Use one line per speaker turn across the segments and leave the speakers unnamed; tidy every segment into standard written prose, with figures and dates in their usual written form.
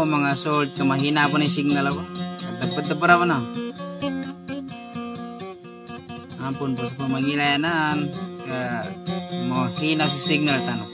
mga sold kamahina po ni signal ako. Dapat para po na. Ampun po sa pamangilayanan. Mahina si signal tanong.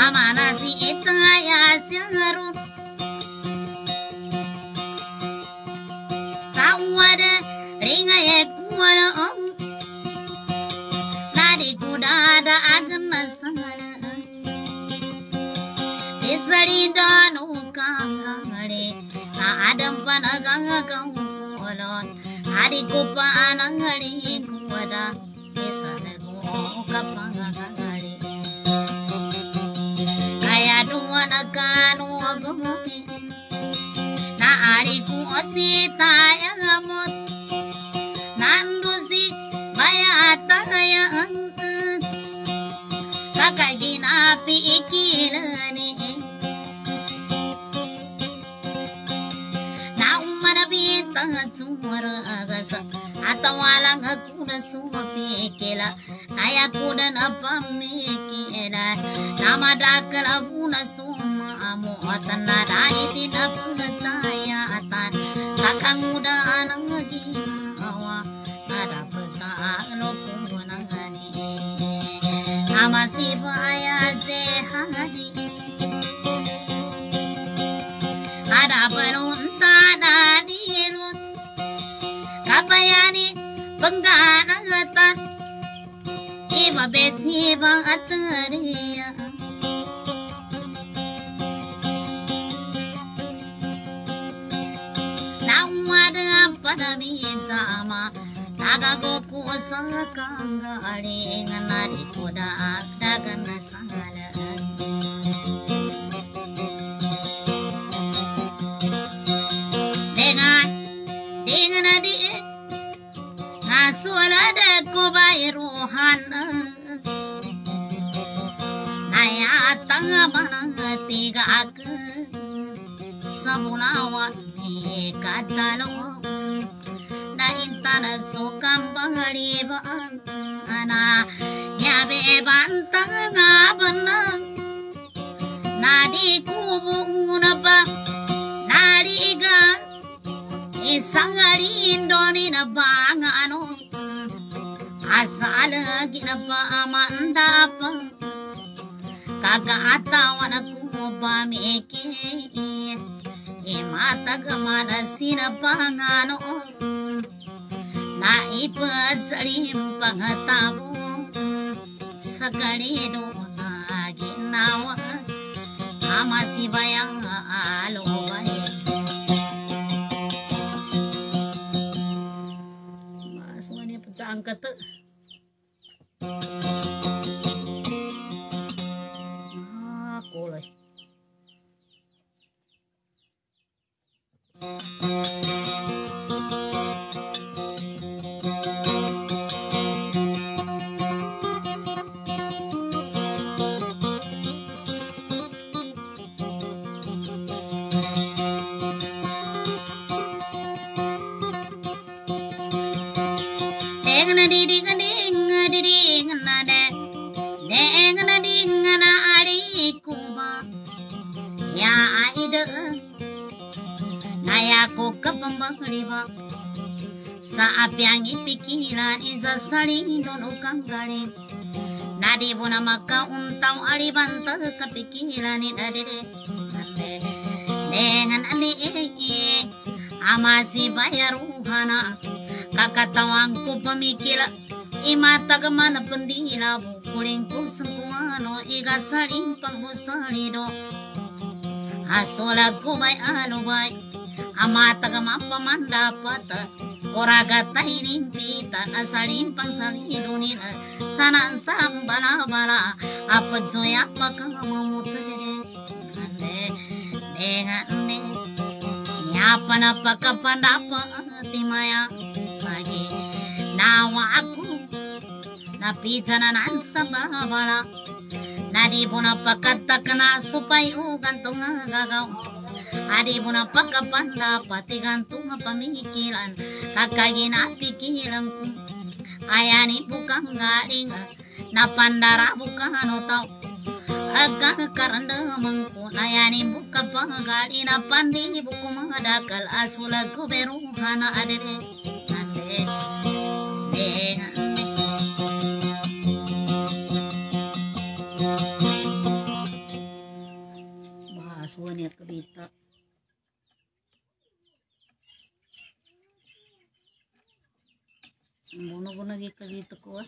Amana si itaya siaru Sawada ringaye kuwala Nadi kudada agna sana Isari danu kangare Adam panagang kangolon Hari kupa anangari kuwada Isana ko kapangangari Kaya dua nakanu agumuni Na ari ku osita yang amot Nandu si bayata yang Kakaginapi ikinani Tsumaragas atawalang aku na sumapikila Naya ko na napamikila Namadakal ako na sumamuatan Na naitin ako na sayatan Kakangudaan ang ginawa Nadapagkaano ko ng gani Amasibaya zehadi Adapanunta na Kapayani pengganatan Iba besi bang ataria Nawada pada bijama Nagagoku sa kangari Nganari kuda akdagan na sangalan Dengan adi Ngasualada ko bayruhan Naya tangaman tiga ak Sabunawat di katalo Na intana sukam bangaribaan Ana nyabe bantang ngabanang Nadi kubu na ba Nadigan Isang arindoni na bangano Asal ginapamanda pa Kagaatawan ako pamikit Imatag manasin pangano Naipad sa limpang tabo Sa kalido na ginawa Amasibayang alubay angkat kulay Sa apiang ipikilan isa salindon ukang galing Nadi bo na makauntaw alibanta kapikilan ni dadede Dengan aliik amasi bayaruhana Kakatawang ko pamikila imatag man pendila Bukuling ko sengkuano iga salimpang usalido Asolag ko may alubay Amatag mapamandapat Koragat inimpita Asalimpang salido nila Sanaan sang bala-bala Apadzoya pakamamutade Dengan Nyapa na pagkapandapa Timaya Sagi Nawa ako Napidsanan sa bala-bala Nadi po na pagkatak na Supayo gantong gagaw Adi mo na pagkapanda pati gantung pamikiran kakaginapikiran ko ayani bukang galing napandara bukan tau agak karanda mangko ayani buka pangali napandi buku madakal asula ko beruhana adere ande kuan ya kerita. Buno lagi kerita kuat.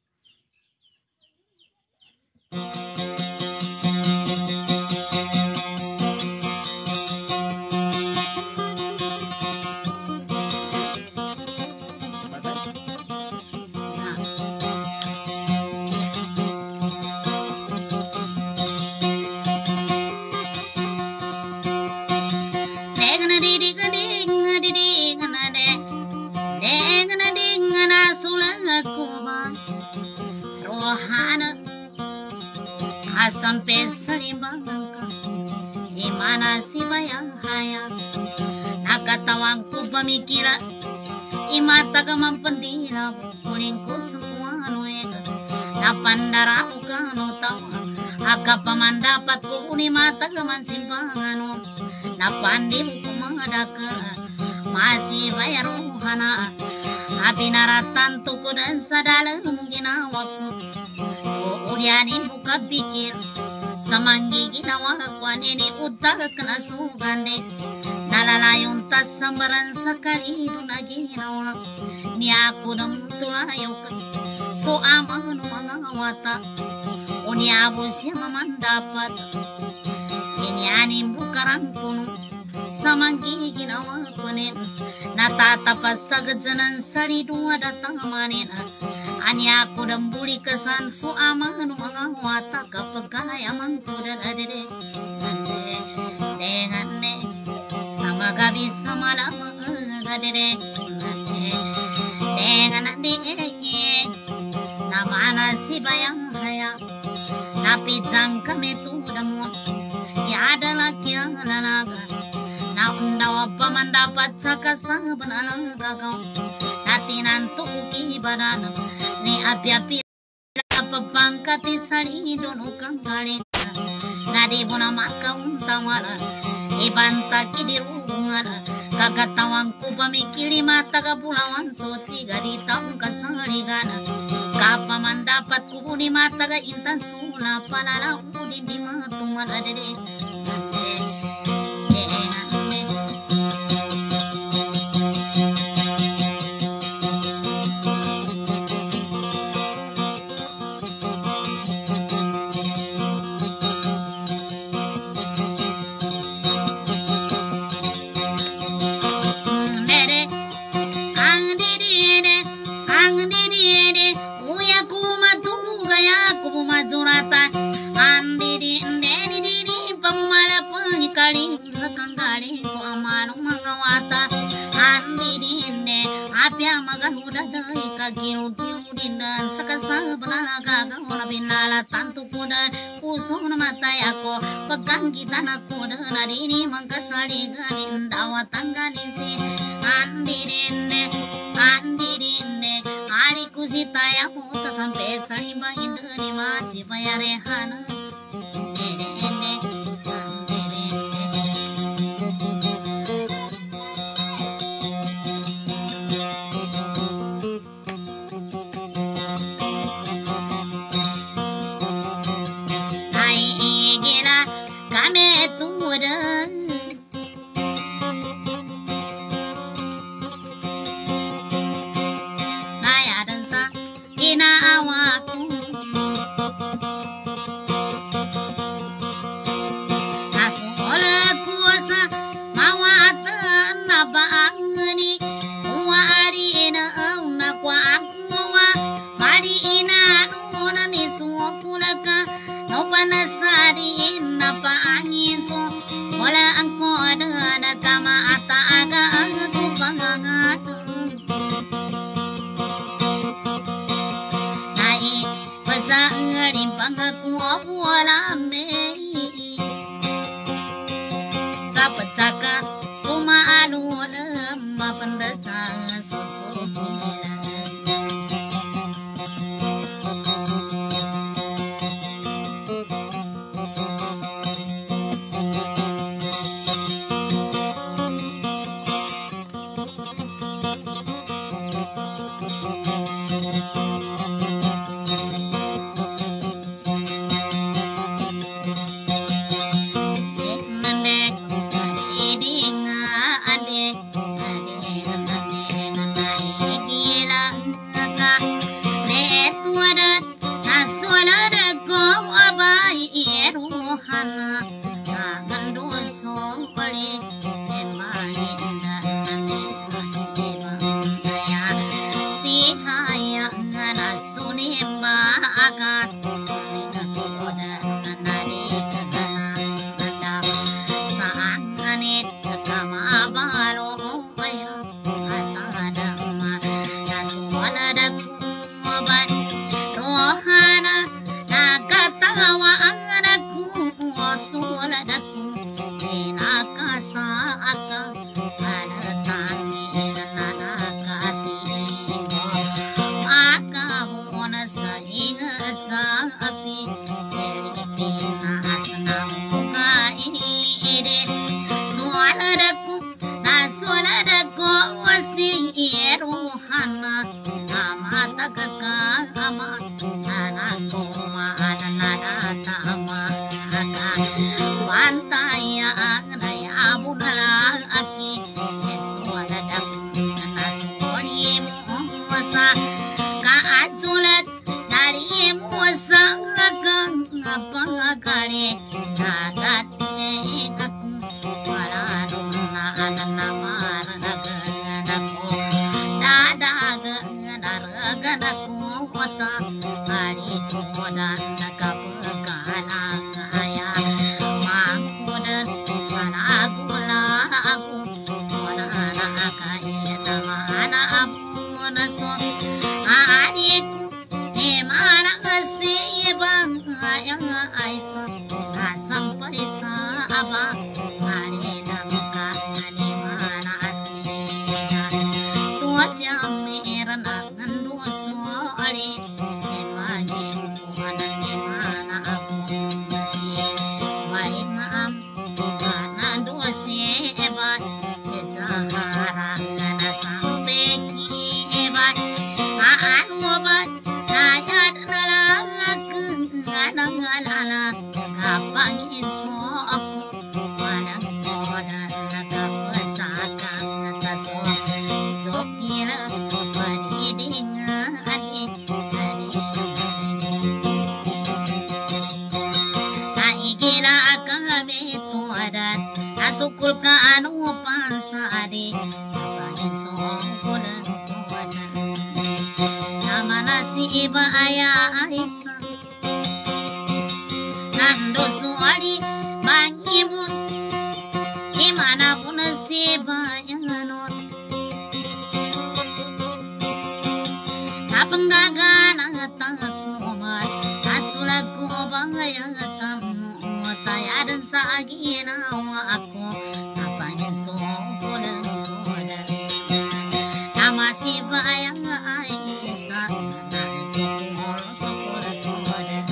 Sampai salimbangka imana si bayang haya nakatawangku pamikira imata ka mampandira kuning ko semua noega napandara ka no tawa aka pamandapat ko uni mata ka mansimpangano napandi ko mangadaka masih bayar hana abinaratan to ko dan sadalang ginawa ko Ulianin buka pikir samanggi ginawa ko nini utak na sugande nalalayon tas sambaran sakali na ginawa ni ako nang tulayo ka so amang mga wata uniabo siya mamandapat inianin bukarang kuno samanggi ginawa ko nin natatapas sa gadsanan sariduwa datamanin Anya aku dan buli kesan so amang mga wata kapag kaya mang kuda adede dengan ne sama gabi sama lama adede dengan adede nama nasi bayang haya napi jang kami tu damun ya adalah yang lalaga na undawa pamandapat sa kasang banalaga kau natinanto uki badan ni api-api pagpangkati sari dono kang galing nadi bona maka untawala ibanta kidirungan kagatawang ko pamikili mata ka bulawan so tiga di taong kasaligan kapamandapat ko ni mata ka intan sula palala ko di matuman adede dan sakasa benalaga gawala binala tantu kuda pusung matai aku pegang kita naku dan ini mangkasali ganin dawa tangganin si andirinde ali kusita ya puta sampai salimba indri masih bayarehana nama pantai ya bunala aki suara dak nasori muasa kaajulat dari muasa kang apa kare nagate aku pararuna nama raganaku dadag naraganaku kota hari kodan kapakalang aya mangkudan sana gula aku mana kaya mana abu naso adik mana kasih bang yang aisa sampai sa abang hari nangka ni mana aslinya tua jam merah nangan dua suari emangnya mana ni mana aku masih baik maam karena dua sebat jahara karena sampai kibat maan obat ayat nalaku kadang alala kapangin so aku padang kodan kapecahkan taso sokira paniding adi naigila akabe tuadat asukul ka anu pansadi kapangin so kodan kodan nama nasi iba ayah aisa nando suari bangibun dimana pun sebanyak non kapenggagan atakumat asulaku bangayang tamu taya dan sagina aku apanya sokodan kodan nama si bayang aisa nanti sokodan kodan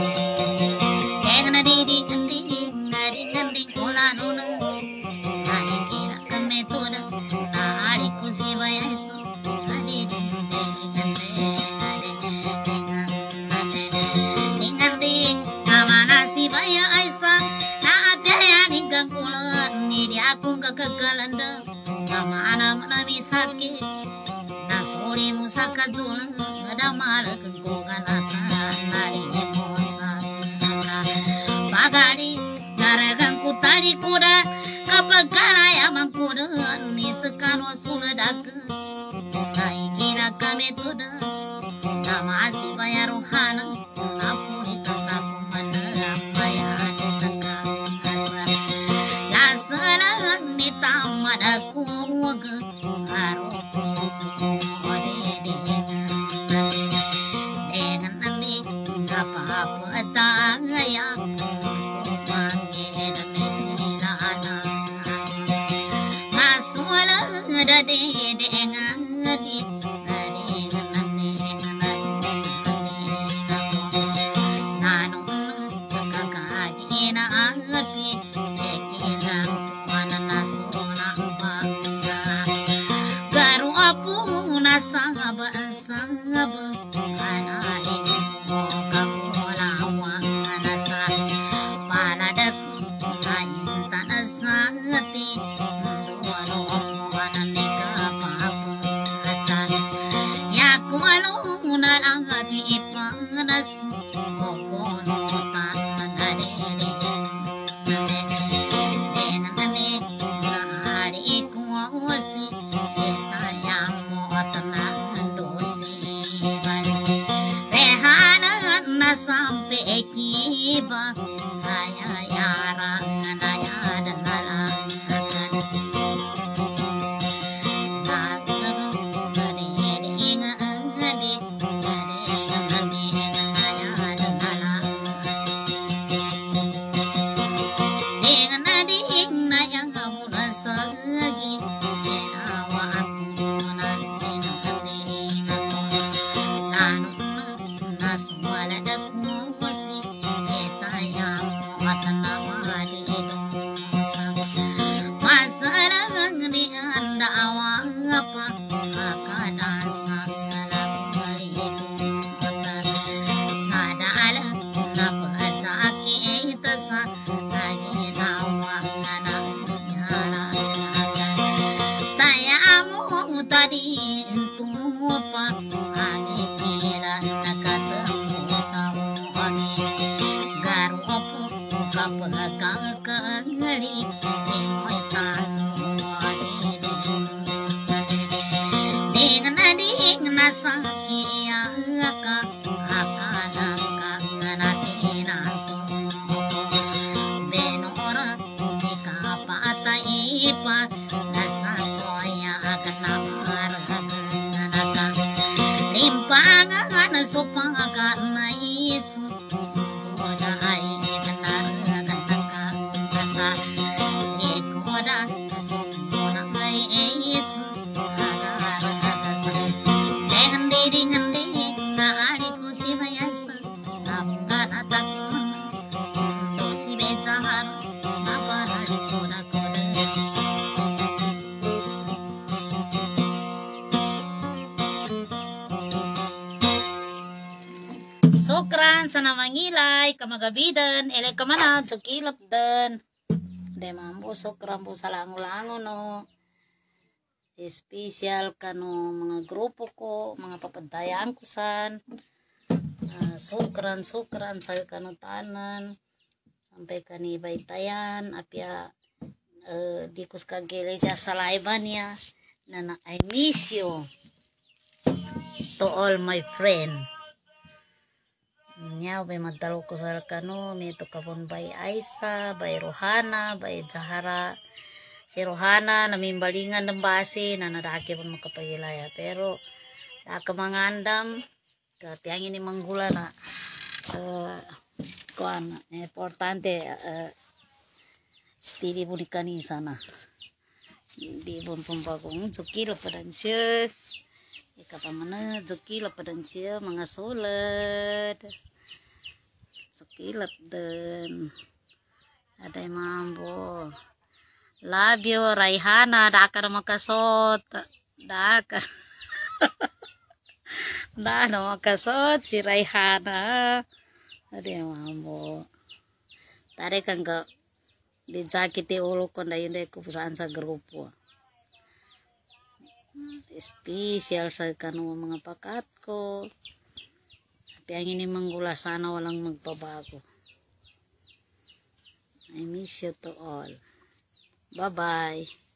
ding ola nuna ani kira kame toda na ali kusi bayaso ani ding kamana si baya aisa na adaya ninggang kulan ni dia pun kekalanda kamana mana misake na sore musaka jula ada mala kengkogan nari mosa bagari naragang kutali kuda kapag karaya mangkuda ni sekano suladak naikira kami tuda nama si bayaruhana napuni kasaku mandalam bayan takang asa lasana ni tamadaku waga haru dengan nanti apa tangaya ada dengan ngadi nanu kakakina angapi ekina mana nasuna bangga garu apu nasaba sangaba anari kamu lawa nasa paladaku anita nasangati ipanas kokono tanadere denane hari kuasi sayang motan dosi rehana na sampai kiba kaya yarang naya dan lalang sa naginawa na taya mo tadi tupa ani kira nakatemu kami garu apu kapag kagari imoy tanu dengan adik nasa kia ka akana ka nganatina benora ka patai pa nasa toya akan namarga limpangan supakan na isu oda ay kanaragan ka ikoda sumona ay isu dengan na ari ko si bayasa nabukan atak to si bejahan nabarari ko na ko sokran sa namangilay kamagabidan ele kamana tsukilap dan de mambo sokran po sa lango-lango no spesial kano mga grupo ko, mga papadayaan ko san sukran sa kano tanan sampai kani baytayan apya di kus kagele sa laiban ya na I miss you to all my friend nya bay madalo ko sa kano mito kapon bay Aisa, bay Rohana, bay Zahara. Si Rohana namimbalingan ng base na nadaki pun makapagilaya pero nakamangandam katiangin ni manggula na kuan importante stili po di kanisa na di pun pumpagong zukila padan siya ikapamana zukila padan siya mga sulat zukilat dan ada yang mambo. Love you, Raihana. Daka na makasot. Daka. Daka na makasot si Raihana. Adi mambo. Tari kang ka dijakiti ulo ko na yun ko saan sa grupo. Special sa kanu mga pakat ko. At ang ini manggula sana walang magbabago. I miss you to all. Bye-bye.